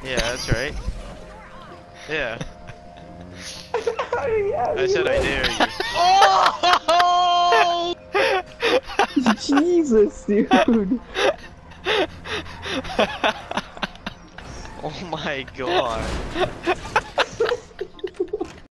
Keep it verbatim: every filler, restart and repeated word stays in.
Yeah, that's right. Yeah. Yeah, I said I dare you. Oh! Jesus, dude. Oh my god.